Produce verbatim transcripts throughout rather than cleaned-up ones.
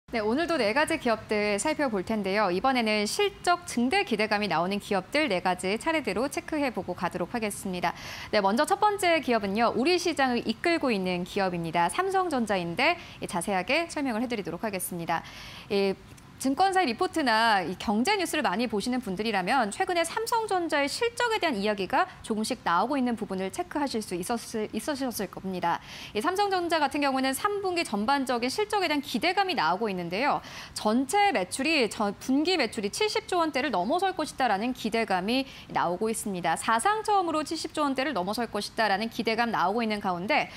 네, 오늘도 네 가지 기업들 살펴볼 텐데요. 이번에는 실적 증대 기대감이 나오는 기업들 네 가지 차례대로 체크해보고 가도록 하겠습니다. 네, 먼저 첫 번째 기업은요. 우리 시장을 이끌고 있는 기업입니다. 삼성전자인데 자세하게 설명을 해드리도록 하겠습니다. 예, 증권사의 리포트나 이 경제 뉴스를 많이 보시는 분들이라면 최근에 삼성전자의 실적에 대한 이야기가 조금씩 나오고 있는 부분을 체크하실 수 있었을, 있으셨을 겁니다. 이 삼성전자 같은 경우는 삼 분기 전반적인 실적에 대한 기대감이 나오고 있는데요. 전체 매출이 전, 분기 매출이 칠십조 원대를 넘어설 것이다라는 기대감이 나오고 있습니다. 사상 처음으로 칠십조 원대를 넘어설 것이다라는 기대감 나오고 있는 가운데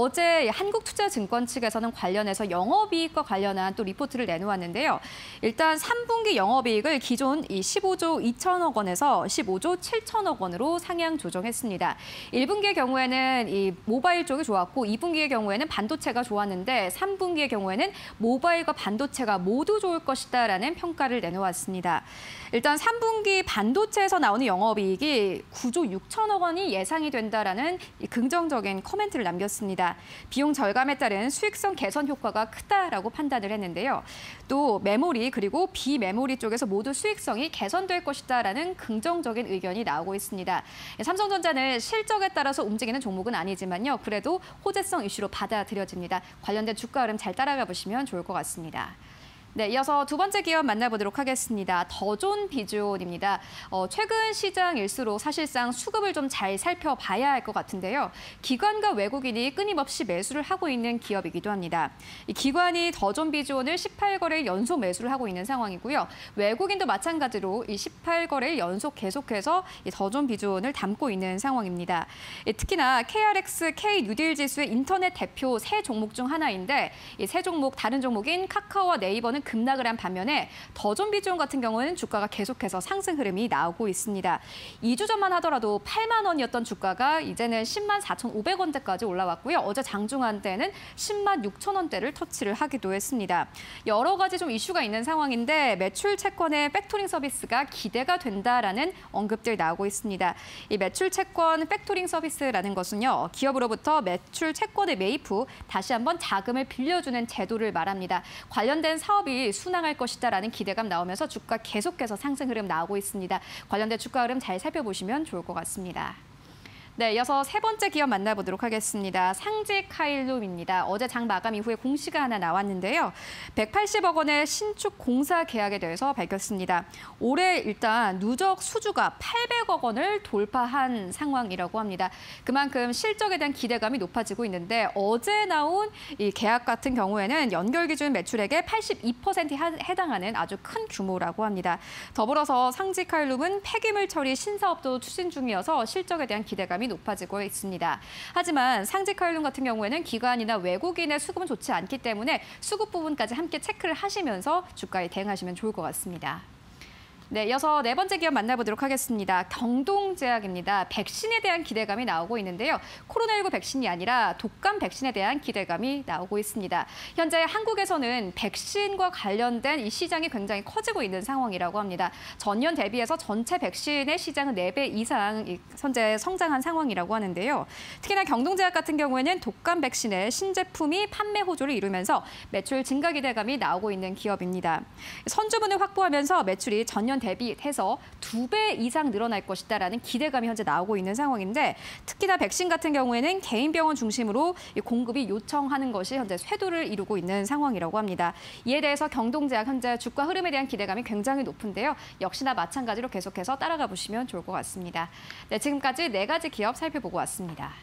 어제 한국투자증권 측에서는 관련해서 영업이익과 관련한 또 리포트를 내놓았는데요. 일단 삼 분기 영업이익을 기존 이 십오조 이천억 원에서 십오조 칠천억 원으로 상향 조정했습니다. 일 분기의 경우에는 이 모바일 쪽이 좋았고 이 분기의 경우에는 반도체가 좋았는데 삼 분기의 경우에는 모바일과 반도체가 모두 좋을 것이다라는 평가를 내놓았습니다. 일단 삼 분기 반도체에서 나오는 영업이익이 구조 육천억 원이 예상이 된다라는 긍정적인 코멘트를 남겼습니다. 비용 절감에 따른 수익성 개선 효과가 크다라고 판단을 했는데요. 또 메모리 그리고 비메모리 쪽에서 모두 수익성이 개선될 것이다라는 긍정적인 의견이 나오고 있습니다. 삼성전자는 실적에 따라서 움직이는 종목은 아니지만요. 그래도 호재성 이슈로 받아들여집니다. 관련된 주가 흐름 잘 따라가 보시면 좋을 것 같습니다. 네, 이어서 두 번째 기업 만나보도록 하겠습니다. 더존 비주온입니다. 어, 최근 시장일수록 사실상 수급을 좀 잘 살펴봐야 할 것 같은데요. 기관과 외국인이 끊임없이 매수를 하고 있는 기업이기도 합니다. 이 기관이 더존 비주온을 십팔 거래일 연속 매수를 하고 있는 상황이고요. 외국인도 마찬가지로 이 십팔 거래일 연속 계속해서 이 더존 비주온을 담고 있는 상황입니다. 이 특히나 케이알엑스 K 뉴딜 지수의 인터넷 대표 세 종목 중 하나인데 이 세 종목 다른 종목인 카카오와 네이버는 급락을 한 반면에 더존 비주온 같은 경우는 주가가 계속해서 상승 흐름이 나오고 있습니다. 이 주 전만 하더라도 팔만 원이었던 주가가 이제는 십만 사천오백 원대까지 올라왔고요. 어제 장중한 때는 십만 육천 원대를 터치를 하기도 했습니다. 여러 가지 좀 이슈가 있는 상황인데 매출 채권의 팩토링 서비스가 기대가 된다라는 언급들 나오고 있습니다. 이 매출 채권 팩토링 서비스라는 것은요. 기업으로부터 매출 채권의 매입 후 다시 한번 자금을 빌려주는 제도를 말합니다. 관련된 사업이 순항할 것이다라는 기대감 나오면서 주가 계속해서 상승 흐름 나오고 있습니다. 관련된 주가 흐름 잘 살펴보시면 좋을 것 같습니다. 네, 이어서 세 번째 기업 만나보도록 하겠습니다. 상지카일룸입니다. 어제 장 마감 이후에 공시가 하나 나왔는데요. 백팔십억 원의 신축 공사 계약에 대해서 밝혔습니다. 올해 일단 누적 수주가 팔백억 원을 돌파한 상황이라고 합니다. 그만큼 실적에 대한 기대감이 높아지고 있는데 어제 나온 이 계약 같은 경우에는 연결 기준 매출액의 팔십이 퍼센트에 해당하는 아주 큰 규모라고 합니다. 더불어서 상지카일룸은 폐기물 처리 신사업도 추진 중이어서 실적에 대한 기대감이 높아지고 있습니다. 하지만 상지카일룸 같은 경우에는 기관이나 외국인의 수급은 좋지 않기 때문에 수급 부분까지 함께 체크를 하시면서 주가에 대응하시면 좋을 것 같습니다. 네, 이어서 네 번째 기업 만나보도록 하겠습니다. 경동제약입니다. 백신에 대한 기대감이 나오고 있는데요. 코로나십구 백신이 아니라 독감 백신에 대한 기대감이 나오고 있습니다. 현재 한국에서는 백신과 관련된 이 시장이 굉장히 커지고 있는 상황이라고 합니다. 전년 대비해서 전체 백신의 시장은 네 배 이상 현재 성장한 상황이라고 하는데요. 특히나 경동제약 같은 경우에는 독감 백신의 신제품이 판매 호조를 이루면서 매출 증가 기대감이 나오고 있는 기업입니다. 선주분을 확보하면서 매출이 전년 대비해서 두 배 이상 늘어날 것이다라는 기대감이 현재 나오고 있는 상황인데 특히나 백신 같은 경우에는 개인 병원 중심으로 공급이 요청하는 것이 현재 쇄도를 이루고 있는 상황이라고 합니다. 이에 대해서 경동제약 현재 주가 흐름에 대한 기대감이 굉장히 높은데요. 역시나 마찬가지로 계속해서 따라가 보시면 좋을 것 같습니다. 네, 지금까지 네 가지 기업 살펴보고 왔습니다.